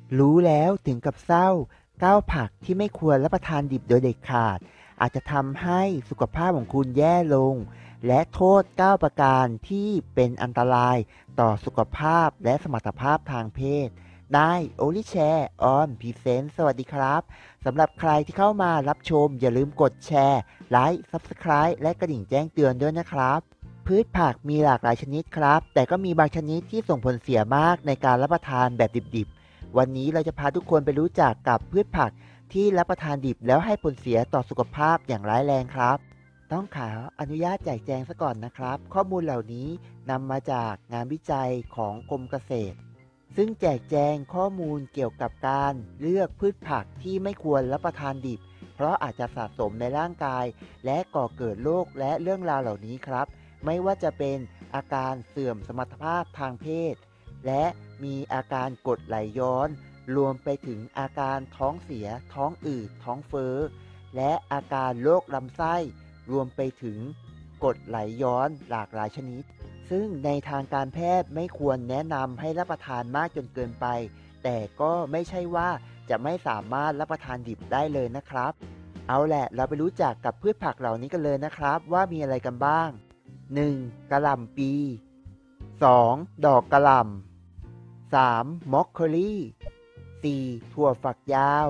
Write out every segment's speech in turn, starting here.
รู้แล้วถึงกับเศร้า9ผักที่ไม่ควรรับประทานดิบโดยเด็ดขาดอาจจะทำให้สุขภาพของคุณแย่ลงและโทษ9ประการที่เป็นอันตรายต่อสุขภาพและสมรรถภาพทางเพศได้โอลิแชร์ออนพรีเซนต์สวัสดีครับสำหรับใครที่เข้ามารับชมอย่าลืมกดแชร์ไลค์ Subscribe และกระดิ่งแจ้งเตือนด้วยนะครับพืชผักมีหลากหลายชนิดครับแต่ก็มีบางชนิดที่ส่งผลเสียมากในการรับประทานแบบดิบๆ วันนี้เราจะพาทุกคนไปรู้จักกับพืชผักที่รับประทานดิบแล้วให้ผลเสียต่อสุขภาพอย่างร้ายแรงครับต้องขออนุญาตแจกแจงซะก่อนนะครับข้อมูลเหล่านี้นำมาจากงานวิจัยของกรมเกษตรซึ่งแจกแจงข้อมูลเกี่ยวกับการเลือกพืชผักที่ไม่ควรรับประทานดิบเพราะอาจจะสะสมในร่างกายและก่อเกิดโรคและเรื่องราวเหล่านี้ครับไม่ว่าจะเป็นอาการเสื่อมสมรรถภาพทางเพศและมีอาการกรดไหลย้อนรวมไปถึงอาการท้องเสียท้องอืดท้องเฟ้อและอาการโรคลำไส้รวมไปถึงกรดไหลย้อนหลากหลายชนิดซึ่งในทางการแพทย์ไม่ควรแนะนำให้รับประทานมากจนเกินไปแต่ก็ไม่ใช่ว่าจะไม่สามารถรับประทานดิบได้เลยนะครับเอาแหละเราไปรู้จักกับพืชผักเหล่านี้กันเลยนะครับว่ามีอะไรกันบ้าง 1. กะหล่ำปี 2. ดอกกะหล่ำ 3. มอคโคลี 4. ถั่วฝักยาว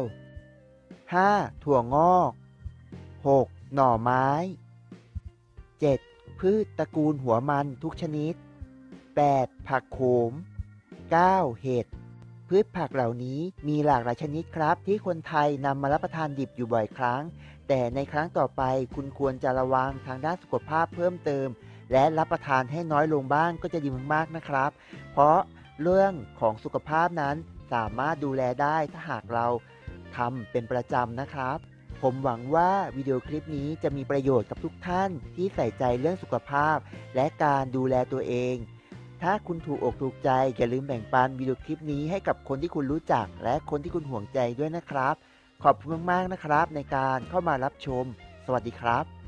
5. ถั่วงอก 6. หน่อไม้ 7. พืชตระกูลหัวมันทุกชนิด 8. ผักโขม 9. เห็ดพืชผักเหล่านี้มีหลากหลายชนิดครับที่คนไทยนำมารับประทานดิบอยู่บ่อยครั้งแต่ในครั้งต่อไปคุณควรจะระวังทางด้านสุขภาพเพิ่มเติมและรับประทานให้น้อยลงบ้างก็จะดีมากๆนะครับเพราะเรื่องของสุขภาพนั้นสามารถดูแลได้ถ้าหากเราทำเป็นประจำนะครับผมหวังว่าวิดีโอคลิปนี้จะมีประโยชน์กับทุกท่านที่ใส่ใจเรื่องสุขภาพและการดูแลตัวเองถ้าคุณถูกอกถูกใจอย่าลืมแบ่งปันวิดีโอคลิปนี้ให้กับคนที่คุณรู้จักและคนที่คุณห่วงใจด้วยนะครับขอบคุณมากๆนะครับในการเข้ามารับชมสวัสดีครับ